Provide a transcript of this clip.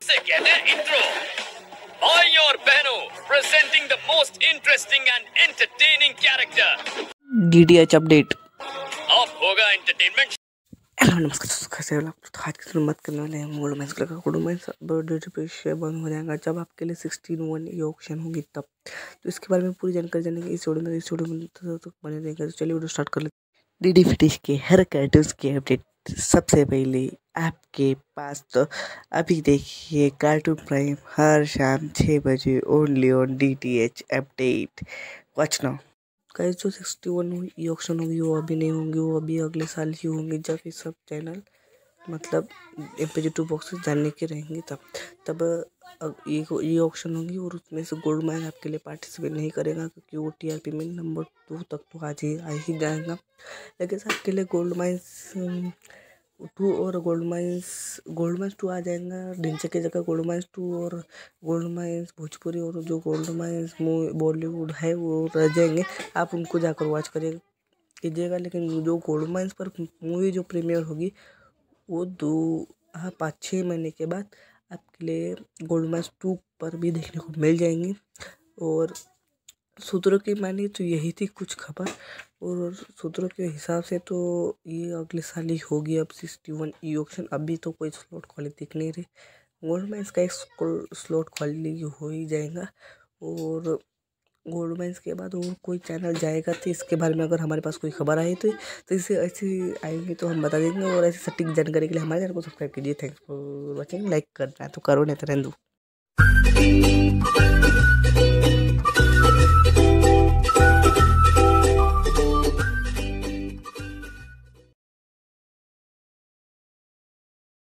से कहते हैं इंट्रो। भाई और बहनों, presenting the most interesting and entertaining character, DDH update. अब होगा एंटरटेनमेंट। हेलो नमस्कार दोस्तों, कैसे हो आप? तो आज की शुरुआत करने वाले हैं गोल्ड माइंस का। गोल्ड माइंस बर्थडे पे शेयर बंद हो जाएगा जब आपके लिए 16/1 ये ऑप्शन होगी तब। तो इसके बारे में पूरी जानकारी जानेंगे इस वीडियो में तो बने रहेगा। तो चलिए वीडियो स्टार्ट कर लेते हैं। डीडी फिटिश के हर कार्टून्स की अपडेट सबसे पहले आपके पास। तो अभी देखिए कार्टून प्राइम हर शाम 6 बजे only on DTH update. Watch now guys. जो 61 ये ऑप्शन होगी वो अभी नहीं होंगी, वो अभी अगले साल ही होंगी जब ये सब चैनल मतलब MP2 बॉक्सेस जानने के रहेंगे तब ये ऑप्शन होगी। और उसमें से गोल्ड माइन आपके लिए पार्टिसिपेट नहीं करेगा क्योंकि वो TRP में नंबर 2 तक तो आ ही जाएगा। लेकिन आपके लिए गोल्ड माइंस 2 और गोल्ड माइंस 2 आ जाएगा। ढिंचे की जगह गोल्ड माइंस 2 और गोल्ड माइंस भोजपुरी और जो गोल्ड माइंस बॉलीवुड है वो रह जाएंगे। आप उनको जाकर वॉच कीजिएगा। लेकिन जो गोल्ड माइंस पर मूवी जो प्रीमियर होगी वो 5-6 महीने के बाद आपके लिए गोल्ड माइंस 2 पर भी देखने को मिल जाएंगी। और सूत्रों की मानी तो यही थी कुछ खबर, और सूत्रों के हिसाब से तो ये अगले साल ही होगी। अब 61 ई ऑप्शन अभी तो कोई स्लॉट खाली दिख नहीं रही। गोल्ड माइंस का एक स्लॉट खाली हो ही जाएगा। और गोल्ड माइंस के बाद और कोई चैनल जाएगा तो इसके बारे में अगर हमारे पास कोई खबर आई तो इसे ऐसी आएंगी तो हम बता देंगे। और ऐसी सटीक जानकारी के लिए हमारे चैनल को सब्सक्राइब कीजिए। Thanks for watching. लाइक करना है तो करो, नहीं तो रहने दो।